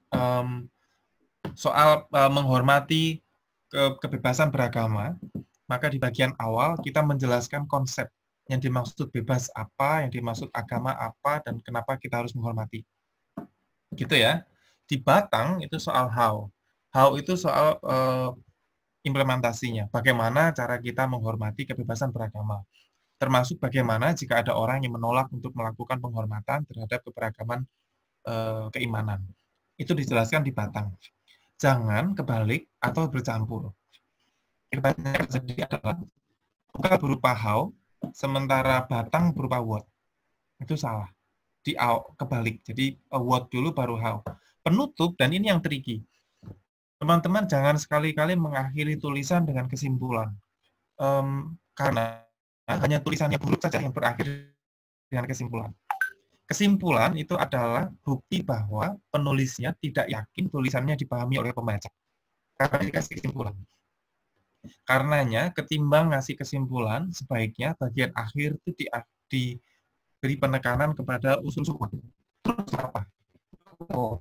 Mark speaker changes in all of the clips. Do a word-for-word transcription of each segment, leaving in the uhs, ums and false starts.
Speaker 1: um, soal uh, menghormati ke kebebasan beragama, maka di bagian awal kita menjelaskan konsep yang dimaksud bebas apa, yang dimaksud agama apa, dan kenapa kita harus menghormati. Gitu ya. Di Batang itu soal how. How itu soal uh, implementasinya. Bagaimana cara kita menghormati kebebasan beragama. Termasuk bagaimana jika ada orang yang menolak untuk melakukan penghormatan terhadap keberagaman uh, keimanan. Itu dijelaskan di Batang. Jangan kebalik atau bercampur. Yang terjadi adalah bukan berupa how, sementara Batang berupa what. Itu salah. Di kebalik. Jadi what dulu baru how. Penutup, dan ini yang tricky. Teman-teman jangan sekali-kali mengakhiri tulisan dengan kesimpulan. Um, karena hanya tulisannya buruk saja yang berakhir dengan kesimpulan. Kesimpulan itu adalah bukti bahwa penulisnya tidak yakin tulisannya dipahami oleh pembaca. Karena dikasih kesimpulan. Karenanya, ketimbang ngasih kesimpulan, sebaiknya bagian akhir itu di, diberi penekanan kepada usul suku. Terus apa? Oh.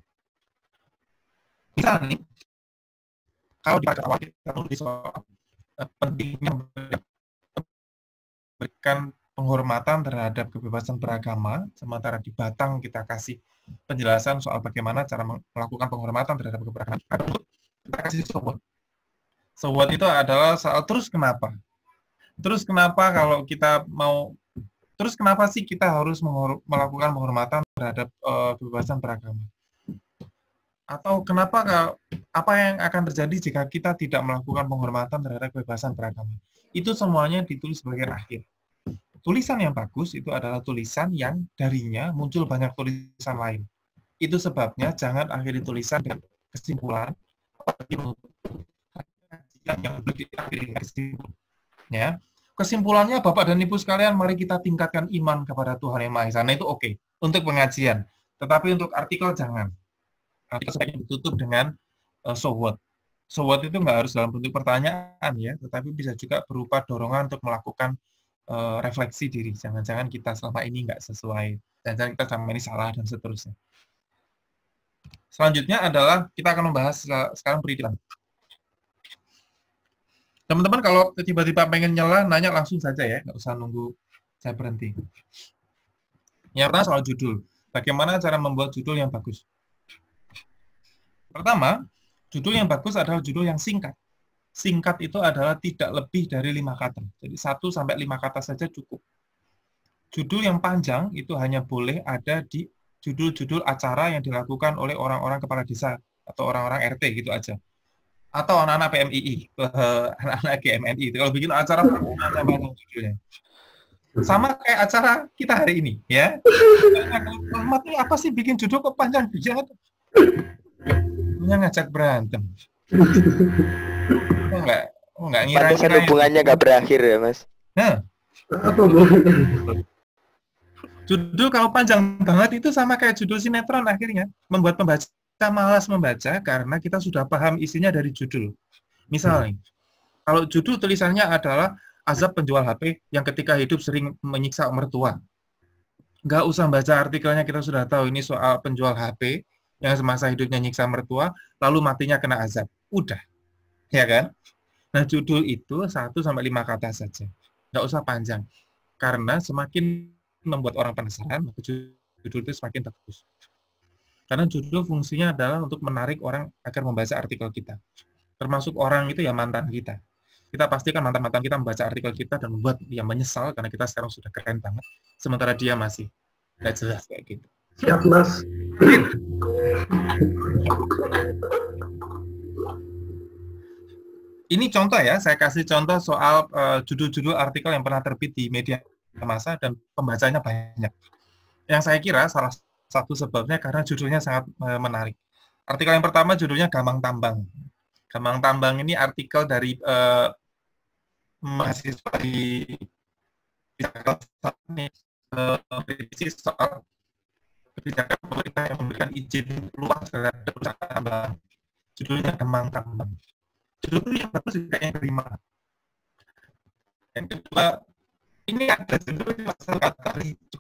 Speaker 1: Misalnya, kalau di awal kita tulis soal pentingnya memberikan penghormatan terhadap kebebasan beragama, sementara di Batang kita kasih penjelasan soal bagaimana cara melakukan penghormatan terhadap keberagaman. Kita kasih so what. So what itu adalah soal terus kenapa? Terus kenapa kalau kita mau, terus kenapa sih kita harus melakukan penghormatan terhadap uh, kebebasan beragama? Atau kenapa, apa yang akan terjadi jika kita tidak melakukan penghormatan terhadap kebebasan beragama? Itu semuanya ditulis bagian akhir. Tulisan yang bagus itu adalah tulisan yang darinya muncul banyak tulisan lain. Itu sebabnya jangan akhiri tulisan dengan kesimpulan, yang belum diakhiri kesimpulan. Ya. Kesimpulannya, Bapak dan Ibu sekalian, mari kita tingkatkan iman kepada Tuhan Yang Maha Esa. Nah, itu oke, okay, untuk pengajian. Tetapi untuk artikel jangan. Artikel sebaiknya ditutup dengan uh, so what. So what itu nggak harus dalam bentuk pertanyaan ya, tetapi bisa juga berupa dorongan untuk melakukan uh, refleksi diri. Jangan-jangan kita selama ini nggak sesuai, jangan-jangan kita selama ini salah, dan seterusnya. Selanjutnya adalah kita akan membahas sekarang perikilan. Teman-teman kalau tiba-tiba pengen nyela, nanya langsung saja ya, nggak usah nunggu saya berhenti. Yang pertama soal judul. Bagaimana cara membuat judul yang bagus? Pertama, judul yang bagus adalah judul yang singkat. Singkat itu adalah tidak lebih dari lima kata. Jadi satu sampai lima kata saja cukup. Judul yang panjang itu hanya boleh ada di judul-judul acara yang dilakukan oleh orang-orang kepala desa atau orang-orang R T gitu aja. Atau anak-anak P M I I, anak-anak G M N I. Kalau bikin acara panjang judulnya. Sama kayak acara kita hari ini, ya. Ahmad ini apa sih bikin judul kok panjang banget? Ngajak berantem. Enggak, enggak ngira-ngira.
Speaker 2: Pantesan hubungannya enggak berakhir ya, Mas.
Speaker 1: Nah. Judul kalau panjang banget itu sama kayak judul sinetron akhirnya, membuat pembaca malas membaca karena kita sudah paham isinya dari judul. Misalnya, kalau judul tulisannya adalah azab penjual H P yang ketika hidup sering menyiksa mertua. Nggak usah baca artikelnya, kita sudah tahu ini soal penjual H P yang semasa hidupnya nyiksa mertua, lalu matinya kena azab. Udah. Ya kan? Nah, judul itu satu sampai lima kata saja. Nggak usah panjang. Karena semakin membuat orang penasaran, maka judul itu semakin bagus. Karena judul fungsinya adalah untuk menarik orang agar membaca artikel kita. Termasuk orang itu ya mantan kita. Kita pastikan mantan-mantan kita membaca artikel kita dan membuat dia menyesal karena kita sekarang sudah keren banget. Sementara dia masih nggak jelas kayak gitu.
Speaker 3: Siap, Mas.
Speaker 1: Ini contoh ya, saya kasih contoh soal uh, judul-judul artikel yang pernah terbit di media massa dan pembacanya banyak. Yang saya kira salah satu sebabnya karena judulnya sangat uh, menarik. Artikel yang pertama judulnya Gamang Tambang. Gamang Tambang ini artikel dari uh, mahasiswa di Jakarta ini uh, soal kebijakan pemerintah yang memberikan izin luas terhadap perusahaan tambang. Judulnya Gamang Tambang. Judul yang bagus juga yang kelima. Yang kedua, ini ada judul masalah kata ricu.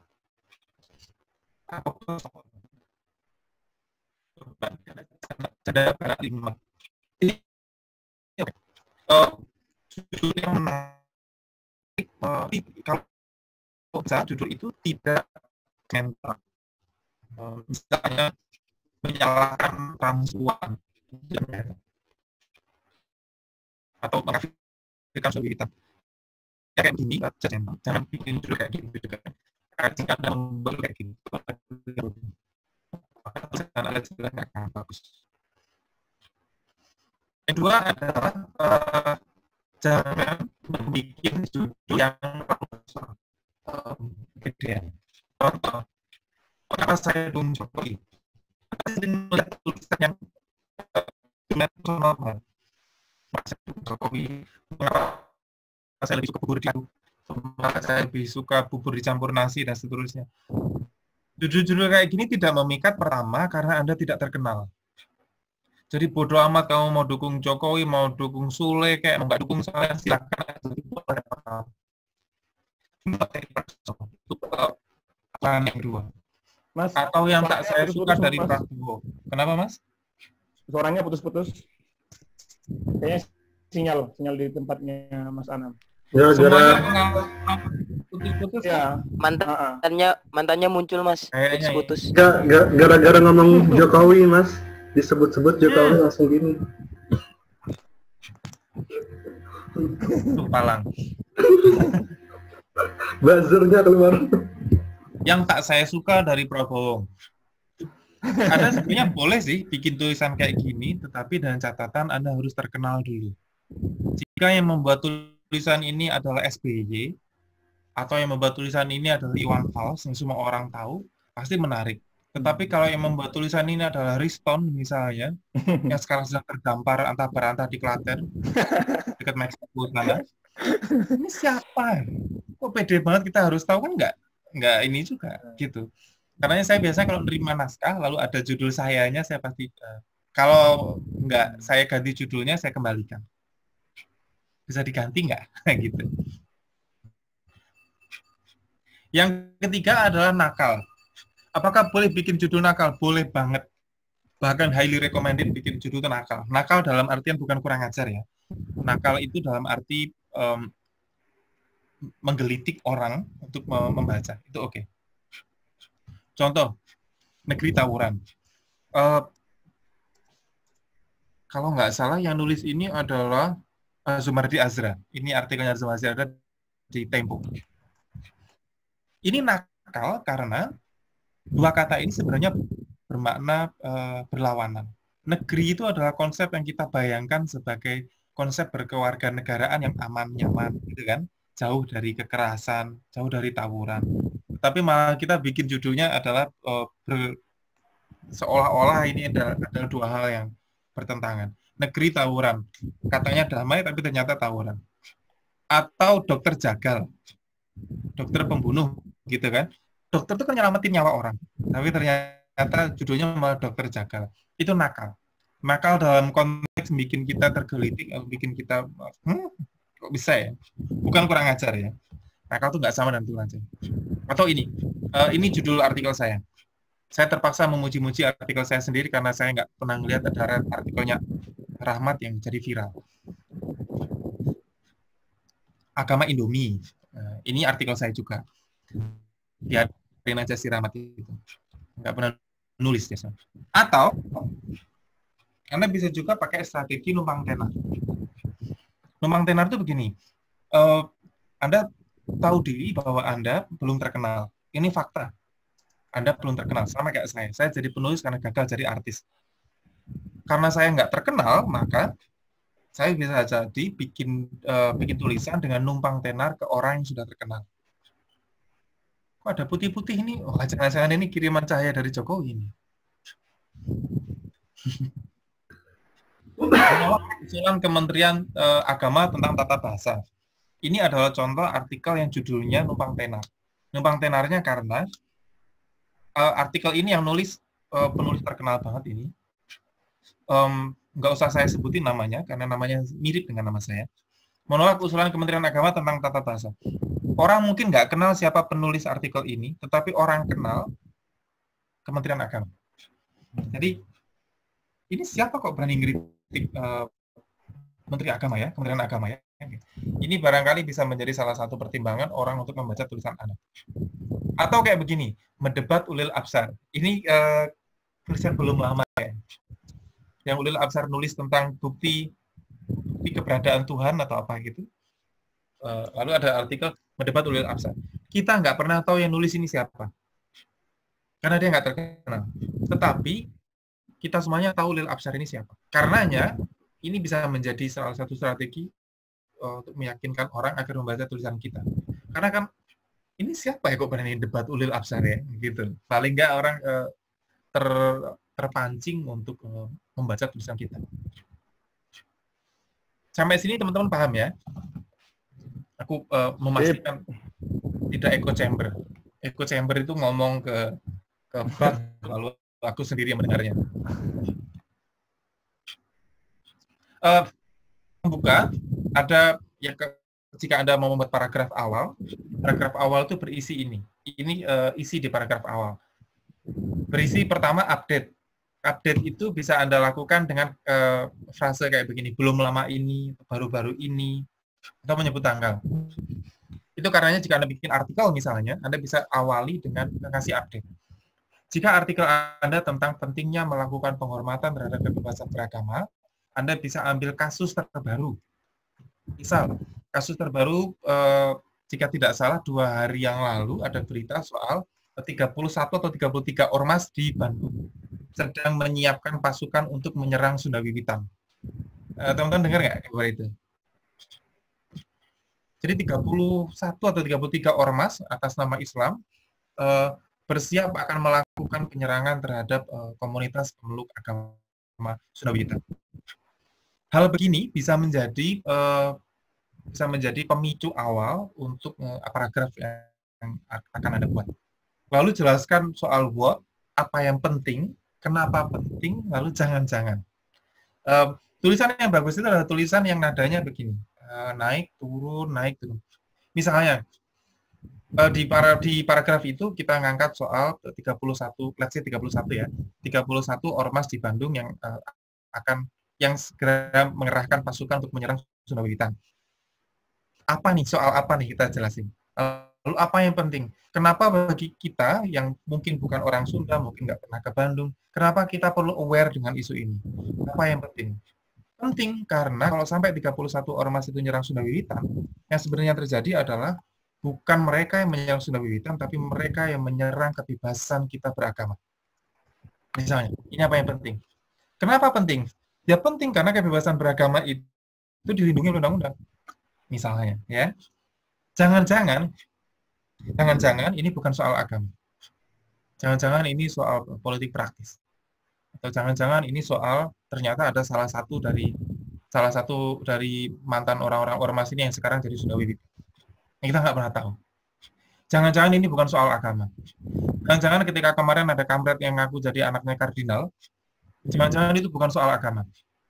Speaker 1: Janda Barat lima. Ini uh, judul yang menarik, uh, kalau judul itu tidak mental. Uh, misalnya menyalahkan transpuan atau mengafirkan suami kita. Ya kayak gini, jangan, jangan bikin judul kayak gini juga. Jika Anda membuat kayak gini, maka tulisan Anda juga nggak akan bagus. Yang kedua adalah uh, jangan membuat judul yang gedean. Contoh, kenapa saya dukung Jokowi? Saya melihat tulisan yang normal. Saya dukung Jokowi, mengapa saya lebih suka bubur di maka saya lebih suka bubur dicampur nasi dan seterusnya. Judul-judul kayak gini tidak memikat pertama karena Anda tidak terkenal. Jadi bodoh amat kamu mau dukung Jokowi, mau dukung Sule, kayak nggak dukung saya silakan. Itu yang kedua. Mas, atau yang tak saya suka putus, dari Prabowo. Kenapa, Mas?
Speaker 3: Suaranya putus-putus. Kayaknya sinyal, sinyal di tempatnya Mas Anam.
Speaker 4: Ya,
Speaker 1: semuanya
Speaker 3: putus-putus ya.
Speaker 2: Mantannya mantannya muncul, Mas. Putus-putus.
Speaker 4: Ya, gara-gara ngomong Jokowi, Mas. Disebut-sebut Jokowi hmm. langsung gini.
Speaker 1: Tuh palang.
Speaker 4: Buzzernya keluar.
Speaker 1: Yang tak saya suka dari Prabowo. Ada sebenarnya boleh sih bikin tulisan kayak gini, tetapi dengan catatan Anda harus terkenal dulu. Jika yang membuat tulisan ini adalah S B Y, atau yang membuat tulisan ini adalah Iwan Fals, yang semua orang tahu, pasti menarik. Tetapi kalau yang membuat tulisan ini adalah Riston, misalnya, yang sekarang sedang terdampar antah berantah di Klaten, dekat Meksiko sana, ini siapa? Kok pede banget kita harus tahu, kan nggak? Nggak ini juga, gitu. Karena saya biasanya kalau nerima naskah, lalu ada judul sayanya, saya pasti, uh, kalau nggak saya ganti judulnya, saya kembalikan. Bisa diganti nggak? Gitu. Yang ketiga adalah nakal. Apakah boleh bikin judul nakal? Boleh banget. Bahkan highly recommended bikin judul itu nakal. Nakal dalam artian bukan kurang ajar ya. Nakal itu dalam arti um, menggelitik orang untuk membaca. Itu oke. Okay. Contoh, Negeri Tawuran. Uh, kalau nggak salah yang nulis ini adalah uh, Zumardi Azra. Ini artikelnya Zumardi Azra di Tempo. Ini nakal karena dua kata ini sebenarnya bermakna uh, berlawanan. Negeri itu adalah konsep yang kita bayangkan sebagai konsep berkewarganegaraan yang aman, nyaman, gitu kan? Jauh dari kekerasan, jauh dari tawuran. Tapi malah kita bikin judulnya adalah uh, ber, seolah-olah ini adalah, adalah dua hal yang bertentangan. Negeri tawuran, katanya damai tapi ternyata tawuran. Atau dokter jagal, dokter pembunuh, gitu kan? Dokter itu kan nyelamatin nyawa orang, tapi ternyata judulnya malah dokter jagal. Itu nakal. Nakal dalam konteks bikin kita tergelitik, atau bikin kita, hmm, kok bisa ya? Bukan kurang ajar ya. Nakal itu nggak sama dengan tulisan. Atau ini, uh, ini judul artikel saya. Saya terpaksa memuji-muji artikel saya sendiri karena saya nggak pernah melihat ada artikelnya Rahmat yang jadi viral. Agama Indomie. Uh, ini artikel saya juga. Biarin aja si Rahmat itu. Nggak pernah nulis ya. Atau, Anda bisa juga pakai strategi numpang tenar. Numpang tenar itu begini. Uh, Anda tahu diri bahwa Anda belum terkenal. Ini fakta. Anda belum terkenal. Sama kayak saya. Saya jadi penulis karena gagal jadi artis. Karena saya nggak terkenal, maka saya bisa jadi bikin uh, bikin tulisan dengan numpang tenar ke orang yang sudah terkenal. Kok ada putih-putih ini? Oh, jangan-jangan ini kiriman cahaya dari Jokowi ini. Usulan Kementerian uh, Agama tentang tata bahasa. Ini adalah contoh artikel yang judulnya numpang tenar. Numpang tenarnya karena uh, artikel ini yang nulis uh, penulis terkenal banget ini. Um, nggak usah saya sebutin namanya karena namanya mirip dengan nama saya. Menolak usulan Kementerian Agama tentang tata bahasa. Orang mungkin nggak kenal siapa penulis artikel ini, tetapi orang kenal Kementerian Agama. Jadi ini siapa kok berani ngeritik uh, Menteri Agama ya, Kementerian Agama ya. Ini barangkali bisa menjadi salah satu pertimbangan orang untuk membaca tulisan anak. Atau kayak begini, mendebat ulil absar. Ini uh, tulisan belum lama ya. Yang ulil absar nulis tentang bukti, bukti keberadaan Tuhan atau apa gitu. Uh, lalu ada artikel mendebat ulil absar. Kita nggak pernah tahu yang nulis ini siapa. Karena dia nggak terkenal. Tetapi kita semuanya tahu ulil absar ini siapa. Karenanya ini bisa menjadi salah satu strategi uh, untuk meyakinkan orang agar membaca tulisan kita. Karena kan ini siapa ya kok berani debat ulil absar ya, gitu. Paling nggak orang uh, ter, terpancing untuk uh, membaca tulisan kita. Sampai sini teman-teman paham ya? Aku uh, memastikan tidak echo chamber. Echo chamber itu ngomong ke ke bak, lalu aku sendiri yang mendengarnya. Uh, membuka ada ya ke, jika Anda mau membuat paragraf awal, paragraf awal itu berisi ini. Ini uh, isi di paragraf awal. Berisi pertama update. Update itu bisa Anda lakukan dengan uh, frase kayak begini, belum lama ini, baru-baru ini, atau menyebut tanggal. Itu karenanya jika Anda bikin artikel misalnya, Anda bisa awali dengan kasih update. Jika artikel Anda tentang pentingnya melakukan penghormatan terhadap kebebasan beragama, Anda bisa ambil kasus terbaru. Misal, kasus terbaru, eh, jika tidak salah, dua hari yang lalu ada berita soal tiga puluh satu atau tiga puluh tiga ormas di Bandung sedang menyiapkan pasukan untuk menyerang Sunda Wiwitan. Eh, teman-teman dengar nggak kabar itu? Jadi tiga puluh satu atau tiga puluh tiga ormas atas nama Islam eh, bersiap akan melakukan penyerangan terhadap eh, komunitas pemeluk agama Sunda Wiwitan. Hal begini bisa menjadi uh, bisa menjadi pemicu awal untuk uh, paragraf yang akan Anda buat. Lalu jelaskan soal what, apa yang penting, kenapa penting, lalu jangan-jangan. Uh, tulisan yang bagus itu adalah tulisan yang nadanya begini, uh, naik, turun, naik, turun. Misalnya, uh, di, para, di paragraf itu kita ngangkat soal tiga puluh satu, let's say tiga puluh satu ya, tiga puluh satu ormas di Bandung yang uh, akan yang segera mengerahkan pasukan untuk menyerang Sunda Wiwitan. Apa nih, soal apa nih kita jelasin. Lalu apa yang penting? Kenapa bagi kita yang mungkin bukan orang Sunda, mungkin nggak pernah ke Bandung, kenapa kita perlu aware dengan isu ini? Apa yang penting? Penting karena kalau sampai tiga puluh satu ormas itu menyerang Sunda Wiwitan, yang sebenarnya terjadi adalah bukan mereka yang menyerang Sunda Wiwitan, tapi mereka yang menyerang kebebasan kita beragama. Misalnya, ini apa yang penting? Kenapa penting? Ya penting karena kebebasan beragama itu, itu dilindungi oleh undang-undang. Misalnya, ya. Jangan-jangan, jangan-jangan ini bukan soal agama. Jangan-jangan ini soal politik praktis. Atau jangan-jangan ini soal ternyata ada salah satu dari salah satu dari mantan orang-orang ormas ini yang sekarang jadi Sunda Wiwitan. Yang kita nggak pernah tahu. Jangan-jangan ini bukan soal agama. Jangan-jangan ketika kemarin ada kampret yang ngaku jadi anaknya kardinal, jangan-jangan itu bukan soal agama.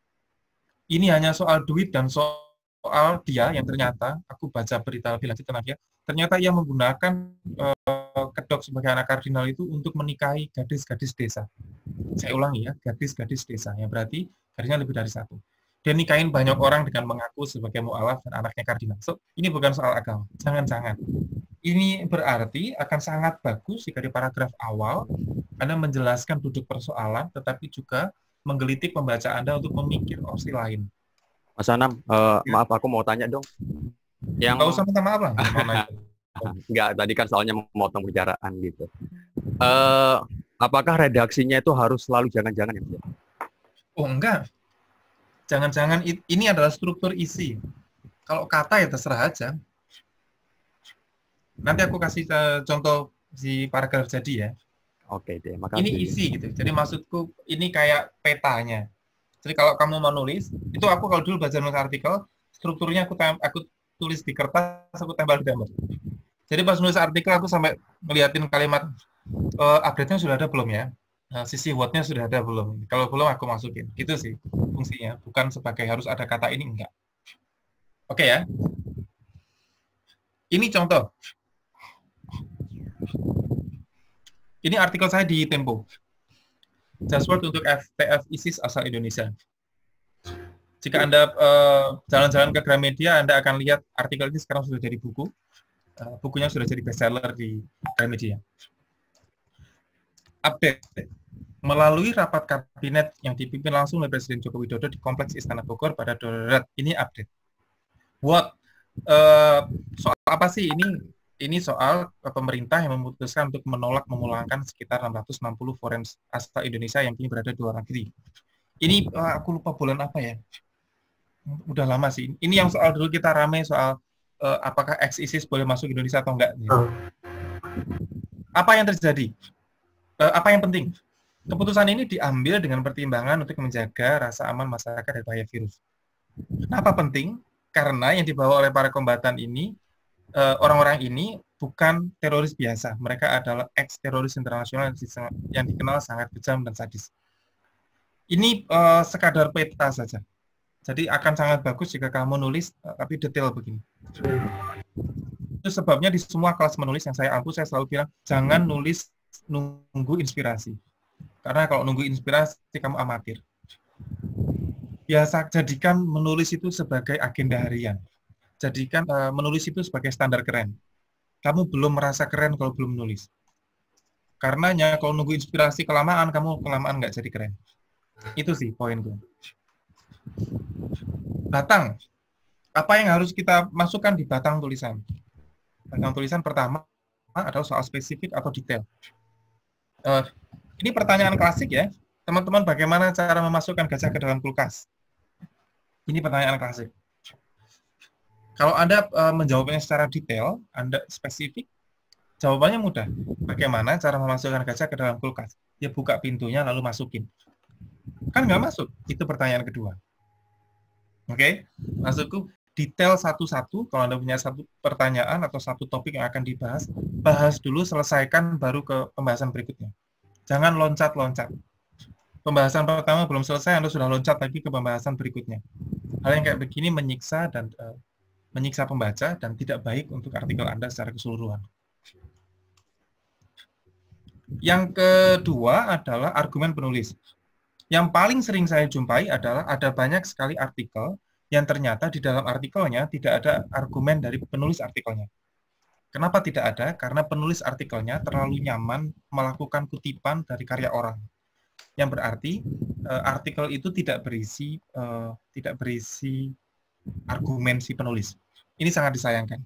Speaker 1: Ini hanya soal duit dan soal dia yang ternyata, aku baca berita lebih lanjut tentang dia, ternyata ia menggunakan uh, kedok sebagai anak kardinal itu untuk menikahi gadis-gadis desa. Saya ulangi ya, gadis-gadis desa. Yang berarti gadisnya lebih dari satu. Dia nikahin banyak orang dengan mengaku sebagai mu'alaf dan anaknya kardinal. So, ini bukan soal agama. Jangan-jangan. Ini berarti akan sangat bagus jika di paragraf awal Anda menjelaskan duduk persoalan, tetapi juga menggelitik pembaca Anda untuk memikir opsi lain.
Speaker 5: Mas Anam, uh, ya. Maaf aku mau tanya dong. Yang
Speaker 1: nggak usah minta maaf lah.
Speaker 5: Nggak, tadi kan soalnya memotong bicaraan gitu. Uh, apakah redaksinya itu harus selalu jangan-jangan ya?
Speaker 1: Oh enggak. Jangan-jangan ini adalah struktur isi. Kalau kata ya terserah aja. Nanti aku kasih uh, contoh si paragraf jadi ya. Oke deh, makasih. Ini isi gitu. Jadi maksudku ini kayak petanya. Jadi kalau kamu mau nulis, itu aku kalau dulu baca nulis artikel, strukturnya aku aku tulis di kertas, aku tempel di gambar. Jadi pas nulis artikel aku sampai ngeliatin kalimat uh, update-nya sudah ada belum ya? Nah, sisi what-nya sudah ada belum? Kalau belum aku masukin. Gitu sih fungsinya. Bukan sebagai harus ada kata ini, enggak. Oke ya. Ini contoh. Ini artikel saya di Tempo. Just Work untuk F T F ISIS asal Indonesia. Jika Anda jalan-jalan uh, ke Gramedia, Anda akan lihat artikel ini sekarang sudah jadi buku. Uh, bukunya sudah jadi bestseller di Gramedia. Update. Melalui rapat kabinet yang dipimpin langsung oleh Presiden Joko Widodo di Kompleks Istana Bogor pada Darat. Ini update. What? Uh, soal apa sih ini? Ini soal pemerintah yang memutuskan untuk menolak memulangkan sekitar enam ratus enam puluh foreign asal Indonesia yang kini berada di luar negeri. Ini uh, aku lupa bulan apa ya? Udah lama sih. Ini yang soal dulu kita rame soal uh, apakah ex-ISIS boleh masuk Indonesia atau enggak. Apa yang terjadi? Uh, apa yang penting? Keputusan ini diambil dengan pertimbangan untuk menjaga rasa aman masyarakat dari bahaya virus. Kenapa penting? Karena yang dibawa oleh para kombatan ini, uh, orang-orang ini bukan teroris biasa. Mereka adalah ex-teroris internasional yang dikenal sangat kejam dan sadis. Ini uh, sekadar peta saja. Jadi akan sangat bagus jika kamu nulis, uh, tapi detail begini. Itu sebabnya di semua kelas menulis yang saya ampu, saya selalu bilang, jangan nulis nunggu inspirasi. Karena kalau nunggu inspirasi, kamu amatir. Biasa jadikan menulis itu sebagai agenda harian. Jadikan uh, menulis itu sebagai standar keren. Kamu belum merasa keren kalau belum menulis. Karenanya kalau nunggu inspirasi kelamaan, kamu kelamaan nggak jadi keren. Itu sih poin gue. Batang. Apa yang harus kita masukkan di batang tulisan? Batang tulisan pertama adalah soal spesifik atau detail. Uh, ini pertanyaan klasik ya. Teman-teman, bagaimana cara memasukkan gajah ke dalam kulkas? Ini pertanyaan klasik. Kalau Anda uh, menjawabnya secara detail, Anda spesifik, jawabannya mudah. Bagaimana cara memasukkan gajah ke dalam kulkas? Ya buka pintunya lalu masukin. Kan nggak masuk. Itu pertanyaan kedua. Oke, okay? Maksudku detail satu-satu. Kalau Anda punya satu pertanyaan atau satu topik yang akan dibahas, bahas dulu, selesaikan baru ke pembahasan berikutnya. Jangan loncat-loncat. Pembahasan pertama belum selesai, Anda sudah loncat lagi ke pembahasan berikutnya. Hal yang kayak begini menyiksa dan uh, menyiksa pembaca dan tidak baik untuk artikel Anda secara keseluruhan. Yang kedua adalah argumen penulis. Yang paling sering saya jumpai adalah ada banyak sekali artikel yang ternyata di dalam artikelnya tidak ada argumen dari penulis artikelnya. Kenapa tidak ada? Karena penulis artikelnya terlalu nyaman melakukan kutipan dari karya orang. Yang berarti uh, artikel itu tidak berisi uh, tidak berisi argumen si penulis. Ini sangat disayangkan.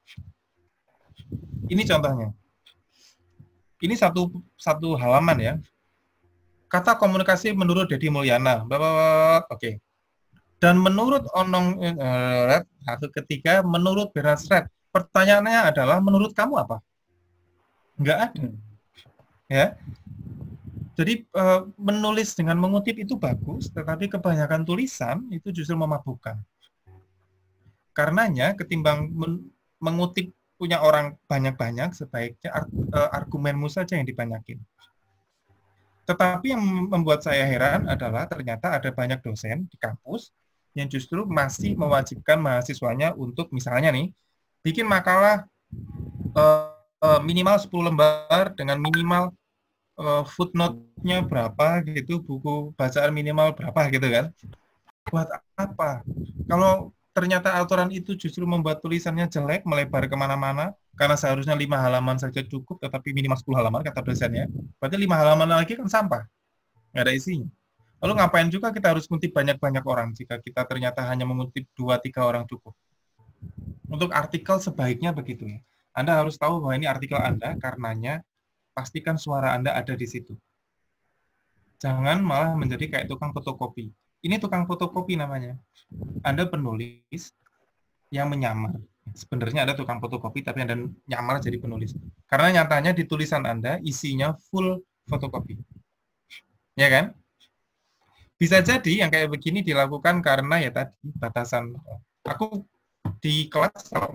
Speaker 1: Ini contohnya. Ini satu satu halaman ya. Kata komunikasi menurut Deddy Mulyana. Oke. Okay. Dan menurut Onong uh, satu ketiga menurut Bernard Strait. Pertanyaannya adalah menurut kamu apa? Enggak ada. Ya. Jadi uh, menulis dengan mengutip itu bagus, tetapi kebanyakan tulisan itu justru memabukkan. Karenanya ketimbang men mengutip punya orang banyak-banyak, sebaiknya ar uh, argumenmu saja yang dibanyakin. Tetapi yang membuat saya heran adalah ternyata ada banyak dosen di kampus yang justru masih mewajibkan mahasiswanya untuk misalnya nih, bikin makalah uh, uh, minimal sepuluh lembar dengan minimal uh, footnote-nya berapa gitu, buku bacaan minimal berapa gitu kan. Buat apa? Kalau ternyata aturan itu justru membuat tulisannya jelek, melebar kemana-mana, karena seharusnya lima halaman saja cukup, tetapi minimal sepuluh halaman, kata dosennya. Berarti lima halaman lagi kan sampah. Nggak ada isinya. Lalu ngapain juga kita harus mengutip banyak-banyak orang, jika kita ternyata hanya mengutip dua tiga orang cukup. Untuk artikel sebaiknya begitu ya. Anda harus tahu bahwa ini artikel Anda, karenanya pastikan suara Anda ada di situ. Jangan malah menjadi kayak tukang fotokopi. Ini tukang fotokopi namanya. Anda penulis yang menyamar. Sebenarnya ada tukang fotokopi, tapi Anda nyamar jadi penulis. Karena nyatanya di tulisan Anda isinya full fotokopi. Ya kan? Bisa jadi yang kayak begini dilakukan karena ya tadi batasan. Aku di kelas kalau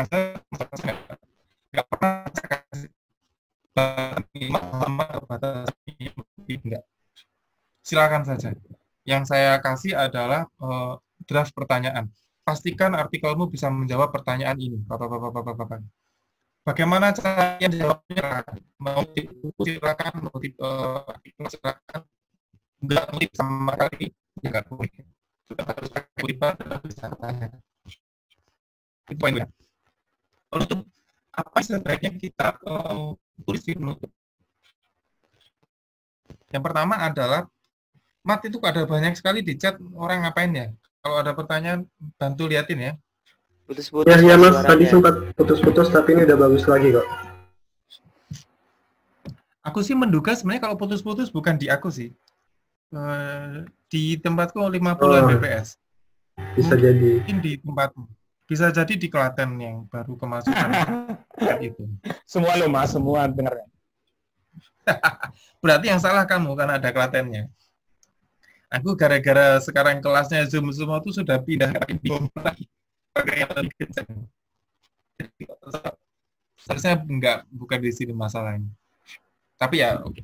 Speaker 1: nggak pernah kasih batasan enggak. Silakan saja. Yang saya kasih adalah uh, draft pertanyaan. Pastikan artikelmu bisa menjawab pertanyaan ini. Bagaimana caranya jawabnya? Mau silakan, mau artikel silakan. nggak ngelip sama kali, ya nggak boleh. Sudah harus pakai kulipat, bisa tanya. Itu poinnya. Penutup, apa sebaiknya kita uh, tulis di penutup? Yang pertama adalah, Mat, itu ada banyak sekali di chat, orang ngapain ya? Kalau ada pertanyaan, bantu liatin ya.
Speaker 2: Putus-putus.
Speaker 4: Ya, ya Mas, tadi sempat putus-putus, tapi ini udah bagus lagi kok.
Speaker 1: Aku sih menduga sebenarnya kalau putus-putus bukan di aku sih. Uh, di tempatku lima puluh
Speaker 4: Oh,
Speaker 1: Mbps.
Speaker 4: bisa jadi.
Speaker 1: Mungkin di tempatmu. Bisa jadi di Klaten yang baru kemasukan itu.
Speaker 3: Semua lo Mas, semua dengar.
Speaker 1: Berarti yang salah kamu karena ada Klatennya. Aku gara-gara sekarang kelasnya Zoom semua itu sudah pindah ke Zoom lagi. Pakai yang lebih kencang. Seharusnya enggak, bukan di sini masalahnya. Tapi ya, oke. Okay.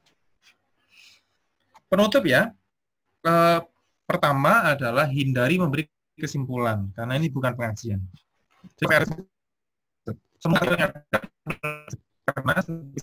Speaker 1: Penutup ya. Eh, pertama adalah hindari memberi kesimpulan, karena ini bukan pengajian. Jadi, semua ternyata karena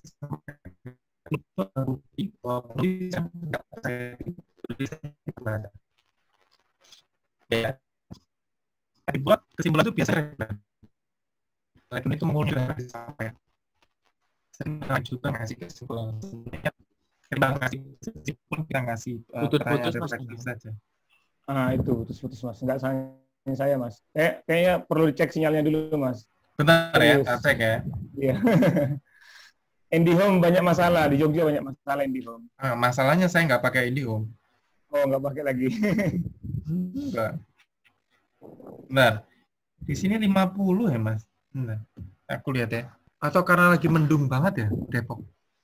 Speaker 1: ya, dibuat kesimpulan itu biasanya lagi itu mengulang dari sampai saya juga ngasih kesimpulan kita ngasih kesimpulan kita ngasih
Speaker 3: putus-putus uh, mas
Speaker 1: saja.
Speaker 3: Ah itu putus-putus mas, nggak sayang saya mas. Eh kayaknya perlu dicek sinyalnya dulu mas.
Speaker 1: Bentar ya, kita cek ya. Iya.
Speaker 3: IndiHome banyak masalah, di Jogja banyak masalah IndiHome.
Speaker 1: Ah, masalahnya saya nggak pakai IndiHome.
Speaker 3: Oh, nggak pakai lagi.
Speaker 1: Enggak. Benar. Di sini lima puluh ya, Mas. Benar. Aku lihat ya. Atau karena lagi mendung banget ya, Depok.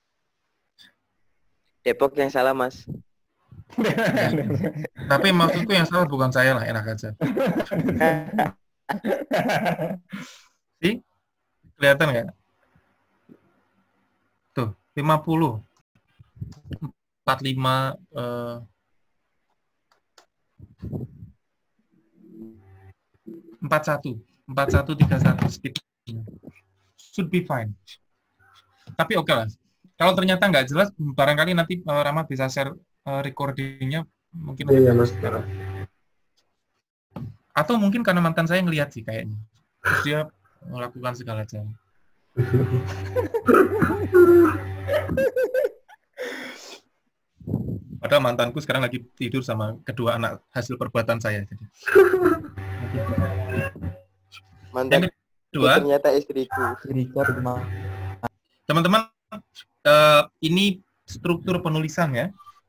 Speaker 2: Depok yang salah, Mas.
Speaker 1: Tapi maksudku yang salah bukan saya lah, enak aja. Sih? Kelihatan nggak? Tuh, lima puluh. empat puluh lima eh, empat puluh satu. empat puluh satu tiga puluh satu speed. Should be fine. Tapi oke okay lah. Kalau ternyata nggak jelas, barangkali nanti uh, Rama bisa share uh, recordingnya. Mungkin
Speaker 4: iya, Mas.
Speaker 1: Atau mungkin karena mantan saya ngelihat sih kayaknya. Terus dia melakukan segala cara. Padahal mantanku sekarang lagi tidur sama kedua anak hasil perbuatan saya. Jadi.
Speaker 2: Mantan kedua, ternyata istriku.
Speaker 1: Teman-teman, uh, ini struktur penulisan ya.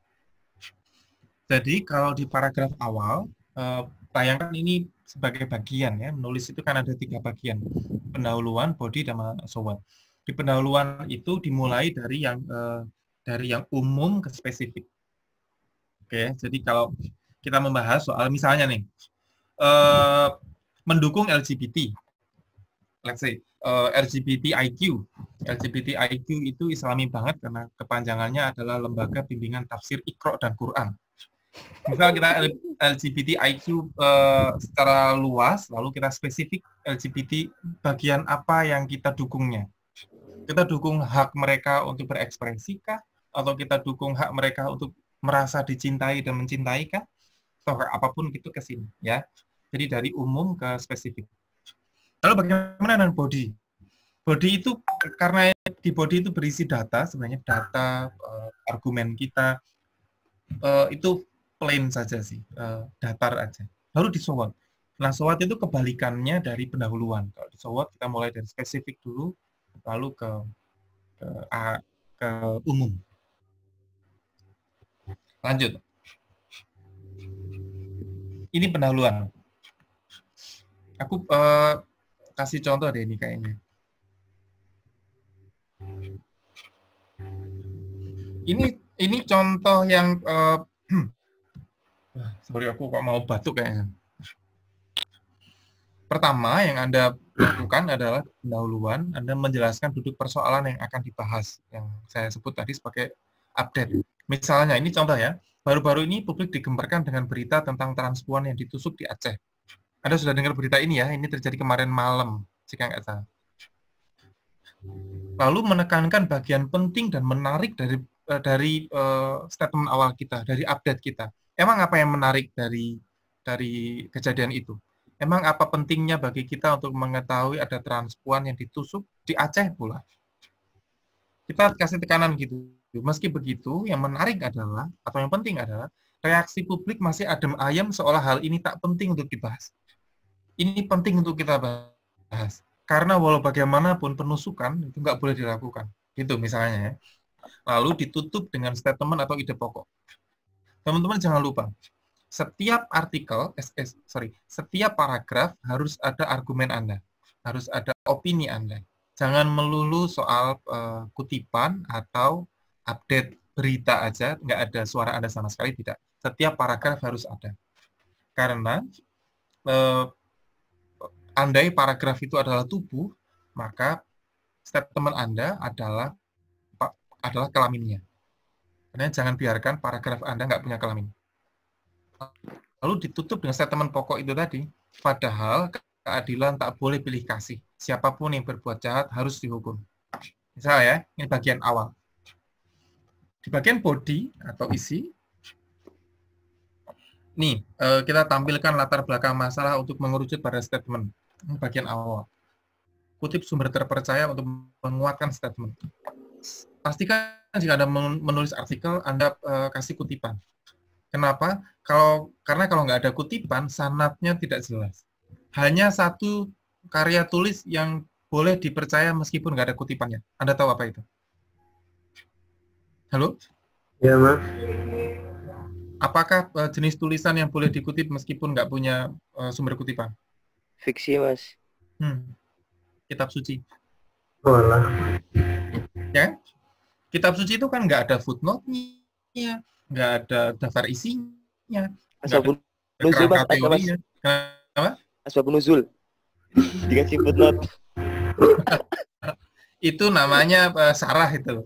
Speaker 1: Jadi kalau di paragraf awal, uh, bayangkan ini sebagai bagian ya. Menulis itu kan ada tiga bagian. Pendahuluan, body, dan so what. Di pendahuluan itu dimulai dari yang uh, dari yang umum ke spesifik. Oke, jadi kalau kita membahas soal misalnya nih, uh, mendukung L G B T, let's say uh, L G B T I Q, L G B T I Q itu Islami banget karena kepanjangannya adalah Lembaga Bimbingan Tafsir Iqra dan Quran. Misal kita L G B T I Q uh, secara luas, lalu kita spesifik L G B T bagian apa yang kita dukungnya. Kita dukung hak mereka untuk berekspresi kah? Atau kita dukung hak mereka untuk merasa dicintai dan mencintai kah? Atau apapun itu ke sini ya. Jadi dari umum ke spesifik. Lalu bagaimana dengan body? Body itu karena di body itu berisi data, sebenarnya data uh, argumen kita uh, itu plain saja sih, uh, datar aja. Lalu di SWOT. Nah, SWOT itu kebalikannya dari pendahuluan. Kalau di SWOT kita mulai dari spesifik dulu, lalu ke ke, a, ke umum. Lanjut. Ini pendahuluan. Aku uh, kasih contoh deh ini kayaknya. Ini ini contoh yang uh, sorry aku kok mau batuk kayaknya. Pertama yang Anda lakukan adalah pendahuluan, Anda menjelaskan duduk persoalan yang akan dibahas, yang saya sebut tadi sebagai update. Misalnya, ini contoh ya, baru-baru ini publik digemparkan dengan berita tentang transpuan yang ditusuk di Aceh. Anda sudah dengar berita ini ya, ini terjadi kemarin malam, jika nggak salah. Lalu menekankan bagian penting dan menarik dari uh, dari uh, statement awal kita, dari update kita. Emang apa yang menarik dari dari kejadian itu? Emang apa pentingnya bagi kita untuk mengetahui ada transpuan yang ditusuk di Aceh pula? Kita kasih tekanan gitu. Meski begitu, yang menarik adalah, atau yang penting adalah, reaksi publik masih adem ayem seolah hal ini tak penting untuk dibahas. Ini penting untuk kita bahas. Karena walau bagaimanapun penusukan itu nggak boleh dilakukan. Gitu misalnya ya. Lalu ditutup dengan statement atau ide pokok. Teman-teman jangan lupa, setiap artikel, eh, eh, sorry, setiap paragraf harus ada argumen Anda. Harus ada opini Anda. Jangan melulu soal uh, kutipan atau update berita aja, nggak ada suara Anda sama sekali, tidak. Setiap paragraf harus ada. Karena uh, andai paragraf itu adalah tubuh, maka statement Anda adalah adalah kelaminnya. Karena jangan biarkan paragraf Anda nggak punya kelamin. Lalu ditutup dengan statement pokok itu tadi, padahal keadilan tak boleh pilih kasih. Siapapun yang berbuat jahat harus dihukum. Misalnya ya, ini bagian awal. Di bagian body atau isi, nih kita tampilkan latar belakang masalah untuk mengerucut pada statement. Ini bagian awal. Kutip sumber terpercaya untuk menguatkan statement. Pastikan jika Anda menulis artikel, Anda uh, kasih kutipan. Kenapa? Kalau karena kalau nggak ada kutipan, sanadnya tidak jelas. Hanya satu karya tulis yang boleh dipercaya meskipun nggak ada kutipannya. Anda tahu apa itu? Halo?
Speaker 4: Ya, Mas.
Speaker 1: Apakah uh, jenis tulisan yang boleh dikutip meskipun nggak punya uh, sumber kutipan?
Speaker 2: Fiksi, Mas.
Speaker 1: Hmm. Kitab suci.
Speaker 4: Walah.
Speaker 1: Ya? Kitab suci itu kan nggak ada footnote-nya, nggak ada daftar isinya,
Speaker 2: Asbabun nuzul, Mas.
Speaker 1: teorinya. Kenapa?
Speaker 2: Asbabun nuzul. Dikasih footnote.
Speaker 1: Itu namanya uh, sarah itu.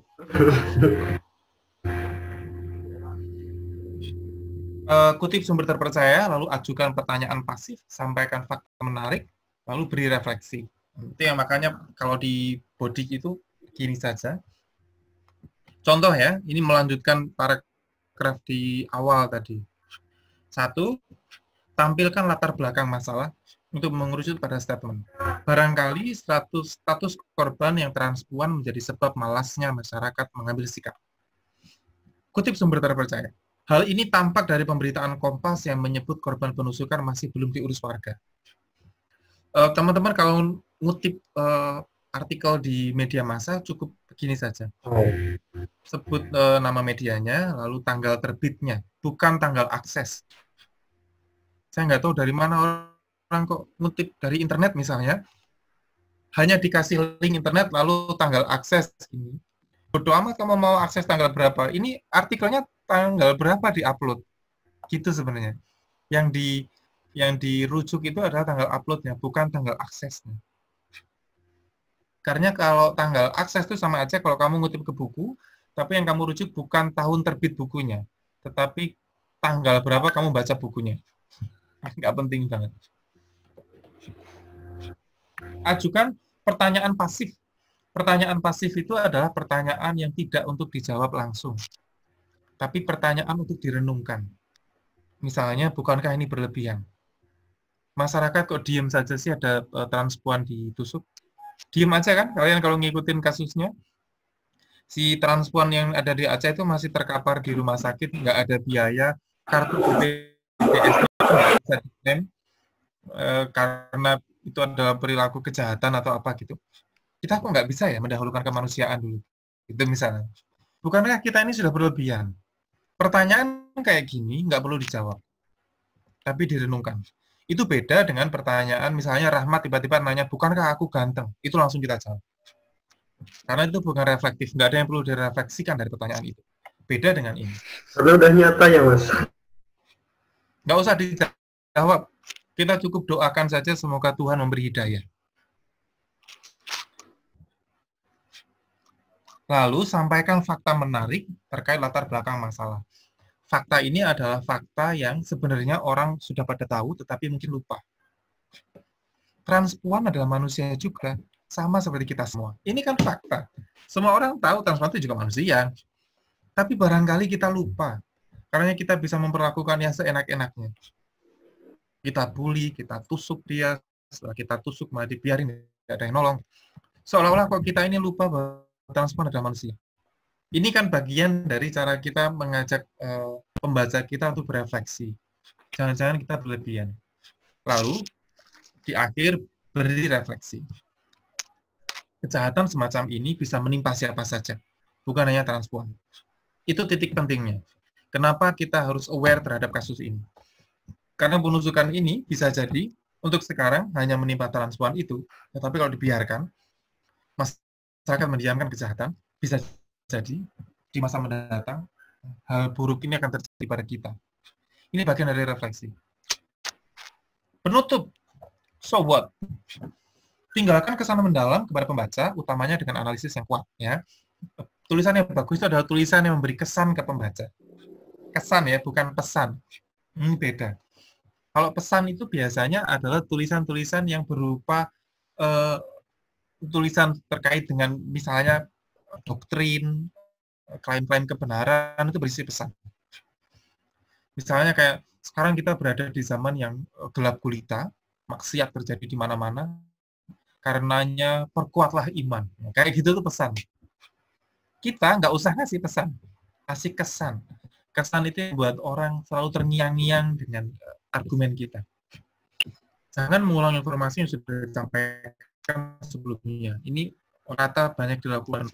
Speaker 1: Uh, kutip sumber terpercaya, lalu ajukan pertanyaan pasif, sampaikan fakta menarik, lalu beri refleksi. Itu yang makanya kalau di body itu gini saja. Contoh ya, ini melanjutkan paragraf di awal tadi. Satu, tampilkan latar belakang masalah untuk mengerucut pada statement. Barangkali status, status korban yang transpuan menjadi sebab malasnya masyarakat mengambil sikap. Kutip sumber terpercaya. Hal ini tampak dari pemberitaan Kompas yang menyebut korban penusukan masih belum diurus warga. Teman-teman uh, kalau ngutip uh, artikel di media massa cukup begini saja. Sebut uh, nama medianya, lalu tanggal terbitnya, bukan tanggal akses. Saya nggak tahu dari mana orang kok ngutip dari internet misalnya, hanya dikasih link internet lalu tanggal akses ini. Bodoh amat kamu mau akses tanggal berapa. Ini artikelnya tanggal berapa diupload. Gitu sebenarnya. Yang di yang dirujuk itu adalah tanggal uploadnya, bukan tanggal aksesnya. Karena kalau tanggal akses itu sama aja kalau kamu ngutip ke buku, tapi yang kamu rujuk bukan tahun terbit bukunya, tetapi tanggal berapa kamu baca bukunya. Nggak penting banget. Ajukan pertanyaan pasif. Pertanyaan pasif itu adalah pertanyaan yang tidak untuk dijawab langsung, tapi pertanyaan untuk direnungkan. Misalnya, bukankah ini berlebihan? Masyarakat kok diem saja sih ada uh, transpuan ditusuk? Diem aja kan? Kalian kalau ngikutin kasusnya, si transpuan yang ada di Aceh itu masih terkapar di rumah sakit, nggak ada biaya, kartu B P J S nggak bisa diklaim, uh, karena itu adalah perilaku kejahatan atau apa gitu. Kita kok nggak bisa ya mendahulukan kemanusiaan dulu? Itu misalnya. Bukankah kita ini sudah berlebihan? Pertanyaan kayak gini nggak perlu dijawab, tapi direnungkan. Itu beda dengan pertanyaan, misalnya Rahmat tiba-tiba nanya, bukankah aku ganteng? Itu langsung kita jawab. Karena itu bukan reflektif, nggak ada yang perlu direfleksikan dari pertanyaan itu. Beda dengan ini.
Speaker 4: Karena udah nyata ya, Mas.
Speaker 1: Nggak usah dijawab. Kita cukup doakan saja semoga Tuhan memberi hidayah. Lalu sampaikan fakta menarik terkait latar belakang masalah. Fakta ini adalah fakta yang sebenarnya orang sudah pada tahu, tetapi mungkin lupa. Transpuan adalah manusia juga, sama seperti kita semua. Ini kan fakta. Semua orang tahu transpuan itu juga manusia. Tapi barangkali kita lupa, karena kita bisa memperlakukannya seenak-enaknya. Kita bully, kita tusuk dia, setelah kita tusuk malah dibiarin, tidak ada yang nolong. Seolah-olah kok kita ini lupa bahwa transpuan adalah manusia. Ini kan bagian dari cara kita mengajak uh, pembaca kita untuk berefleksi. Jangan-jangan kita berlebihan. Lalu, di akhir, beri refleksi. Kejahatan semacam ini bisa menimpa siapa saja, bukan hanya transpuan. Itu titik pentingnya. Kenapa kita harus aware terhadap kasus ini? Karena penusukan ini bisa jadi untuk sekarang hanya menimpa transpuan itu, tetapi kalau dibiarkan, masyarakat mendiamkan kejahatan, bisa jadi di masa mendatang hal buruk ini akan terjadi pada kita. Ini bagian dari refleksi. Penutup, so what? Tinggalkan kesan mendalam kepada pembaca, utamanya dengan analisis yang kuat. Ya. Tulisan yang bagus itu adalah tulisan yang memberi kesan ke pembaca. Kesan ya, bukan pesan. Ini beda. Kalau pesan itu biasanya adalah tulisan-tulisan yang berupa uh, tulisan terkait dengan misalnya doktrin, klaim-klaim kebenaran, itu berisi pesan. Misalnya kayak sekarang kita berada di zaman yang gelap gulita, maksiat terjadi di mana-mana, karenanya perkuatlah iman. Kayak gitu tuh pesan. Kita nggak usah ngasih pesan, kasih kesan. Kesan itu yang buat orang selalu terngiang-ngiang dengan argumen kita. Jangan mengulang informasi yang sudah disampaikan sebelumnya. Ini rata banyak dilakukan.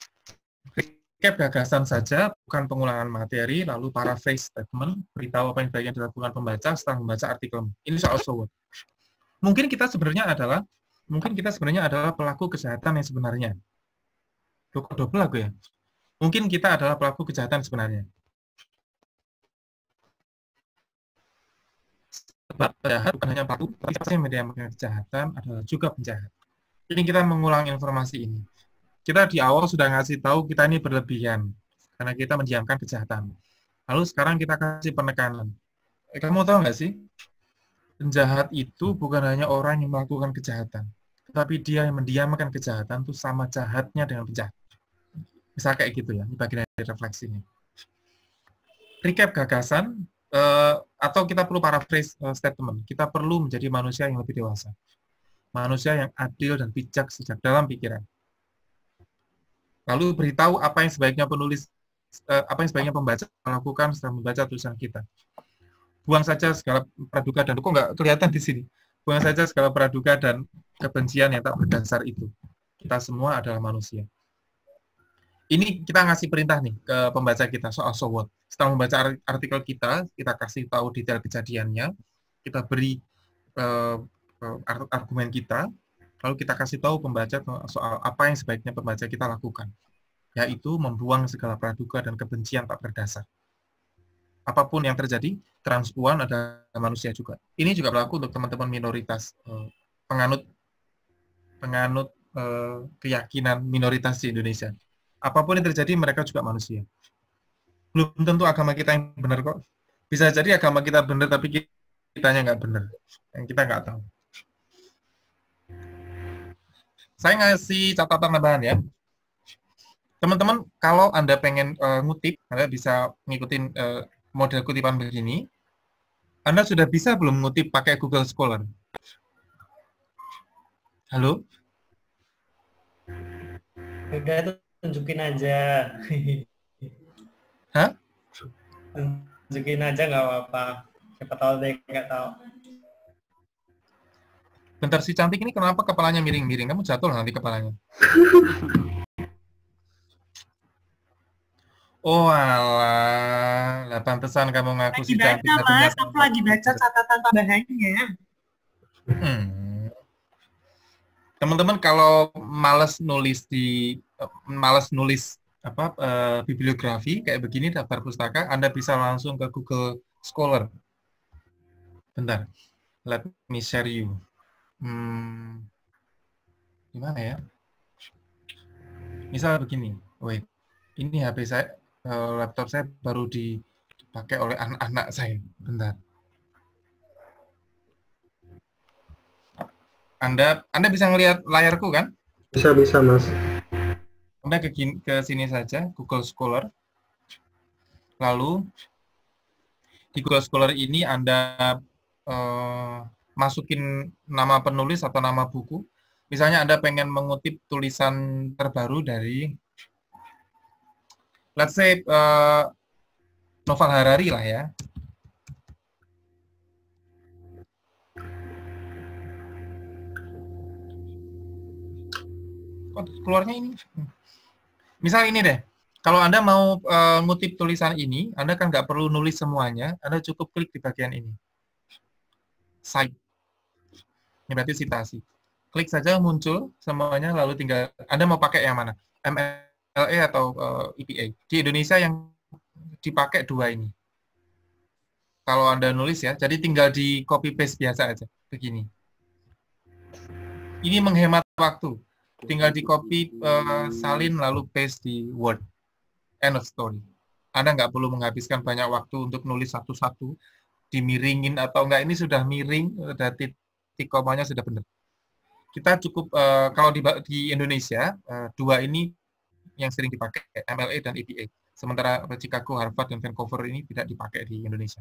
Speaker 1: Recap gagasan saja, bukan pengulangan materi, lalu paraphrase statement, beritahu apa yang baiknya dilakukan pembaca setelah membaca artikel. Ini soal so what. Mungkin kita sebenarnya adalah, mungkin kita sebenarnya adalah pelaku kejahatan yang sebenarnya. Kok double aku ya? Mungkin kita adalah pelaku kejahatan sebenarnya. Sebab penjahat bukan hanya pelaku, tapi siapa yang mendiamkan kejahatan adalah juga penjahat. Ini kita mengulang informasi ini. Kita di awal sudah ngasih tahu kita ini berlebihan, karena kita mendiamkan kejahatan. Lalu sekarang kita kasih penekanan. Eh, kamu tahu nggak sih? Penjahat itu bukan hanya orang yang melakukan kejahatan, tetapi dia yang mendiamkan kejahatan itu sama jahatnya dengan penjahat. Bisa kayak gitu ya, ini bagian dari refleksinya. Recap gagasan, Uh, atau kita perlu paraphrase uh, statement. Kita perlu menjadi manusia yang lebih dewasa. Manusia yang adil dan bijak sejak dalam pikiran. Lalu beritahu apa yang sebaiknya penulis, uh, apa yang sebaiknya pembaca lakukan setelah membaca tulisan kita. Buang saja segala praduga dan kok nggak kelihatan di sini. Buang saja segala praduga dan kebencian yang tak berdasar itu. Kita semua adalah manusia. Ini kita ngasih perintah nih ke pembaca kita soal so what. Setelah membaca artikel kita, kita kasih tahu detail kejadiannya, kita beri uh, argumen kita, lalu kita kasih tahu pembaca soal apa yang sebaiknya pembaca kita lakukan, yaitu membuang segala praduga dan kebencian tak berdasar. Apapun yang terjadi, transpuan adalah manusia juga. Ini juga berlaku untuk teman-teman minoritas, uh, penganut penganut uh, keyakinan minoritas di Indonesia. Apapun yang terjadi, mereka juga manusia. Belum tentu agama kita yang benar kok. Bisa jadi agama kita benar, tapi kitanya nggak benar. Yang kita nggak tahu. Saya ngasih catatan tambahan ya. Teman-teman, kalau Anda pengen uh, ngutip, Anda bisa ngikutin uh, model kutipan begini. Anda sudah bisa belum ngutip pakai Google Scholar? Halo?
Speaker 6: Udah tuh. Tunjukin aja.
Speaker 1: Hah?
Speaker 6: Tunjukin aja nggak apa-apa. Siapa tahu deh nggak tahu.
Speaker 1: Bentar, si cantik ini kenapa kepalanya miring-miring? Kamu jatuh nanti kepalanya. Oh alah, lah pantesan kamu ngaku si cantik.
Speaker 7: Lagi baca mas, aku lagi baca catatan tambahannya.
Speaker 1: Hmm. Teman-teman kalau males nulis di males nulis apa uh, bibliografi kayak begini daftar pustaka, Anda bisa langsung ke Google Scholar. Bentar, let me share you. Hmm, gimana ya? Misal begini, wait, ini H P saya, uh, laptop saya baru dipakai oleh anak-anak saya. Bentar. Anda Anda bisa ngelihat layarku kan?
Speaker 4: Bisa bisa mas.
Speaker 1: Anda ke, ke sini saja, Google Scholar. Lalu di Google Scholar ini Anda uh, masukin nama penulis atau nama buku. Misalnya Anda pengen mengutip tulisan terbaru dari, let's say, uh, Noval Harari lah ya. Kok keluarnya ini? Misal ini deh, kalau Anda mau uh, ngutip tulisan ini, Anda kan nggak perlu nulis semuanya, Anda cukup klik di bagian ini. Cite. Ini berarti citasi. Klik saja muncul semuanya, lalu tinggal Anda mau pakai yang mana? M L A atau uh, E P A. Di Indonesia yang dipakai dua ini. Kalau Anda nulis ya, jadi tinggal di copy paste biasa aja, begini. Ini menghemat waktu. Tinggal di copy, uh, salin, lalu paste di Word. End of story. Anda nggak perlu menghabiskan banyak waktu untuk nulis satu-satu, dimiringin atau enggak, ini sudah miring, sudah titik komanya sudah benar. Kita cukup, uh, kalau di, di Indonesia, uh, dua ini yang sering dipakai, M L A dan E P A. Sementara Chicago, Harvard, dan Vancouver ini tidak dipakai di Indonesia.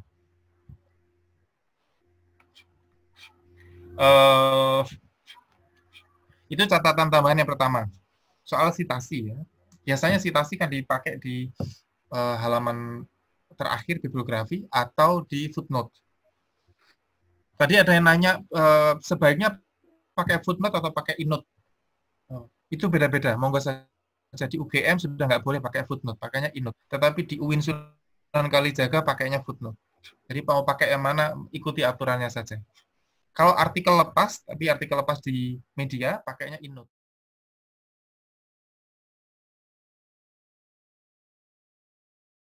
Speaker 1: Uh, itu catatan tambahan yang pertama. Soal sitasi ya. Biasanya sitasi kan dipakai di uh, halaman terakhir bibliografi atau di footnote. Tadi ada yang nanya uh, sebaiknya pakai footnote atau pakai innote. Uh, itu beda-beda. Monggo saja di U G M sudah nggak boleh pakai footnote, pakainya innote. Tetapi di U I N Sunan Kalijaga pakainya footnote. Jadi mau pakai yang mana, ikuti aturannya saja. Kalau artikel lepas, tapi artikel lepas di media, pakainya innote.